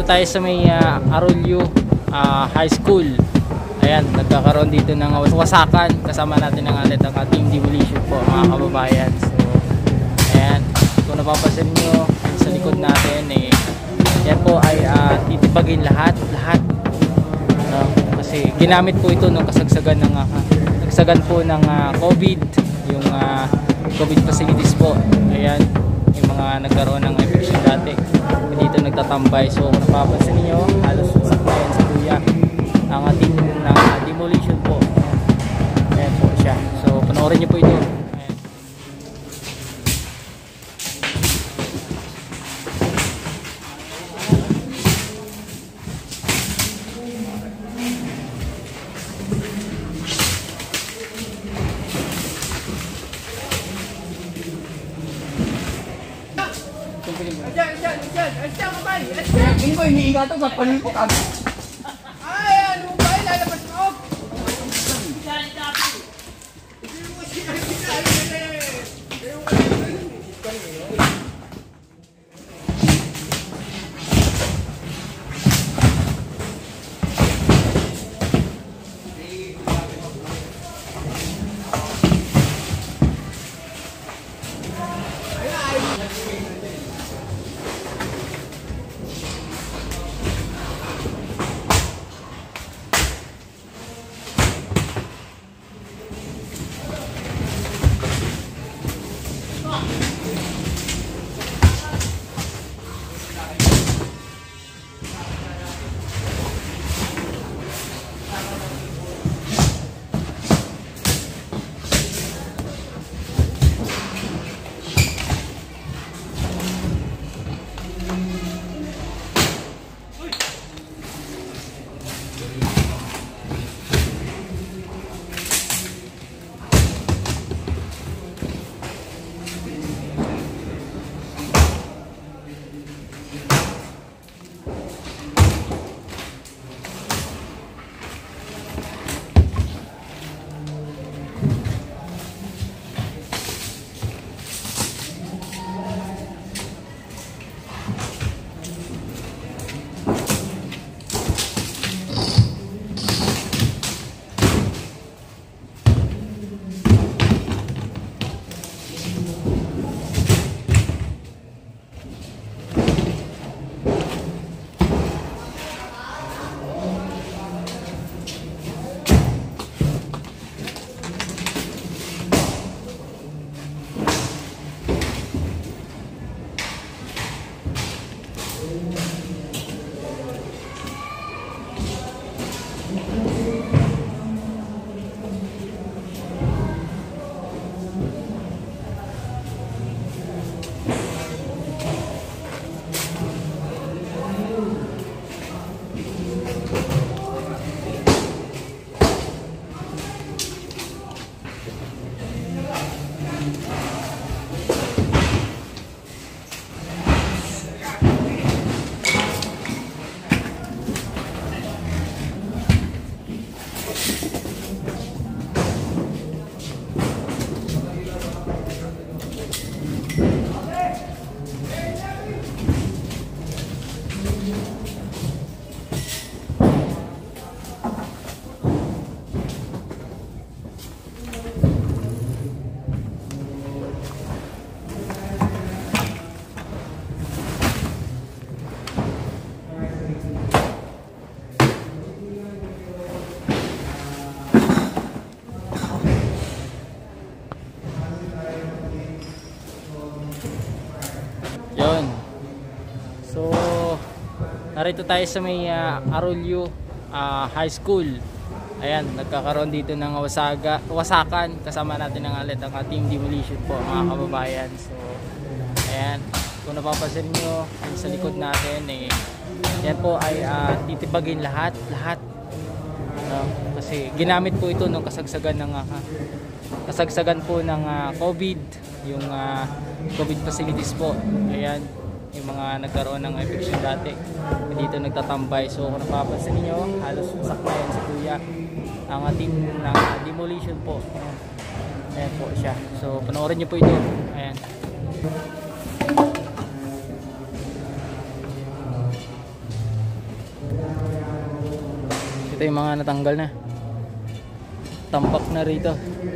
tayo sa may Arroyo High School. Ayan, nagkakaroon dito ng wasakan. Kasama natin ang alit ang Team Demolition po, mga kababayan. So, ayan, kung napapansin nyo sa likod natin, yan po ay titibagin lahat. No? Kasi ginamit po ito nung kasagsagan po ng COVID, yung COVID facilities po. Ayan, yung mga nagkaroon ng eviction dati dito nagtatambay. So kung napapansin niyo, halos wasak na yan sa kuya ang ating demolition po. Ayan po siya. So panoorin niyo po ito. Ayan. Ini ko iniingat to sa panil ko kami. Ay, ano ba? Lalabas mo. So, narito tayo sa may Arroyo High School. Ayan, nagkakaroon dito ng wasakan. Kasama natin ang alit ang Team Demolition po, mga kababayan. So, ayan, kung napapansin nyo sa likod natin, yan po ay titibagin lahat. No? Kasi ginamit po ito nung kasagsagan po ng COVID, yung COVID facilities po. Ayan, yung mga nagkaroon ng eviction dati dito nagtatambay. So kung napapansin niyo, halos wasak na yan sa kuya ang ating demolition po. Ayan po siya. So panoorin niyo po ito. Ayan. Ito yung mga natanggal na. Tampak na rito.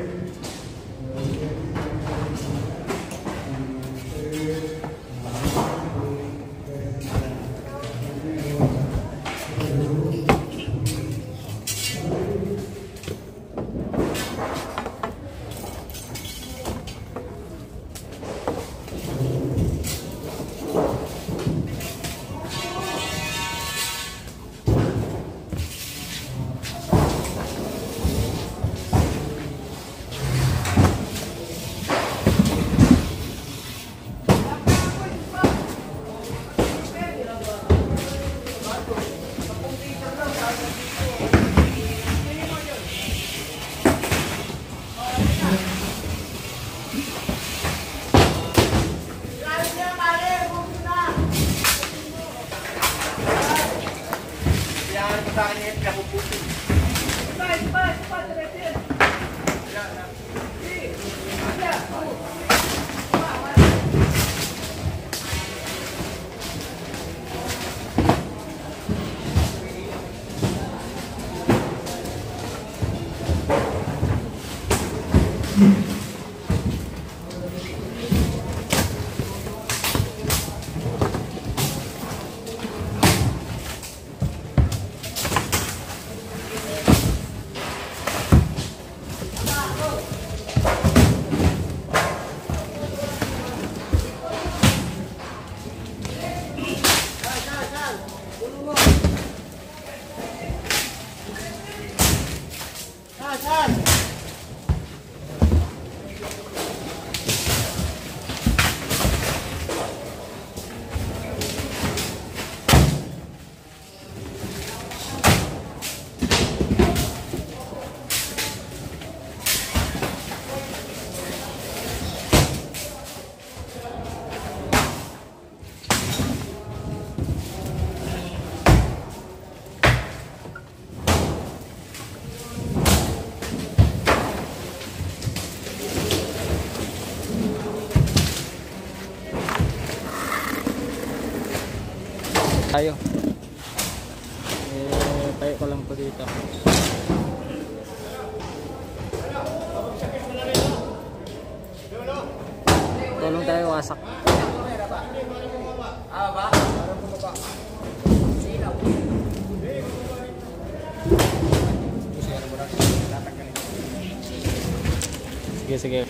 Tayo. Tayo ko lang po dito. Tulong tayo, wasak. Sige, sige.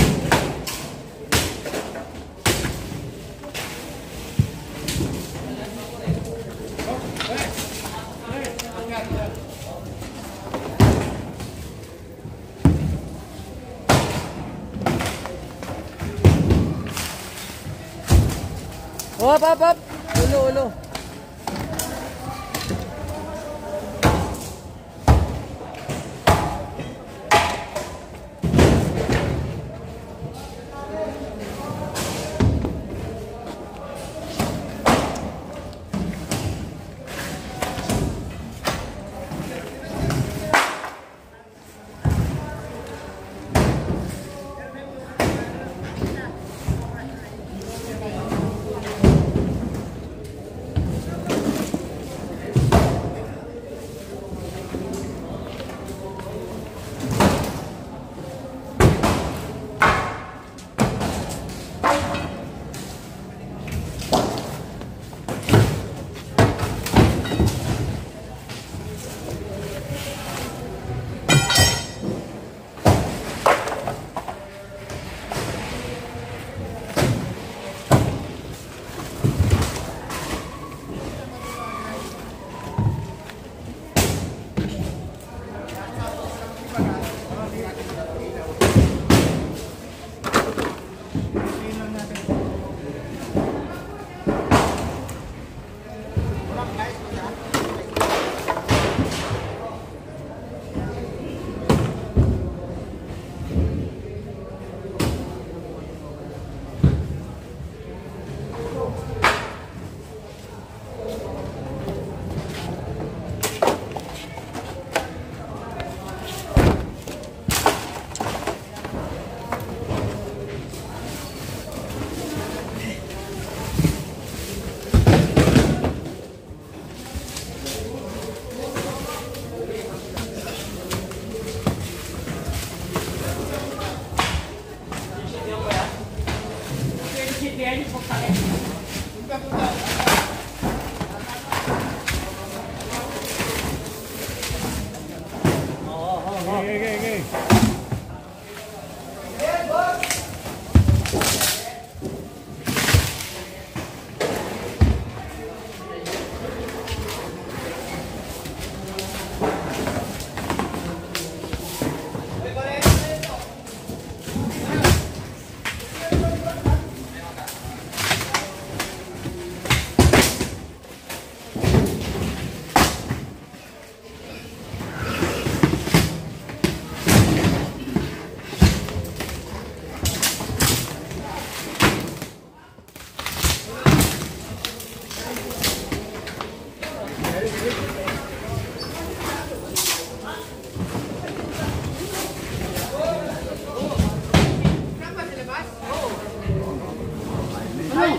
Hop. Ulo.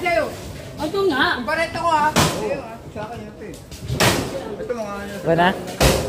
sa'yo. Ito nga. Kumparet ako ha. Sa'yo ha. Sa akin yun ito eh. Ito mga ano. Ba na?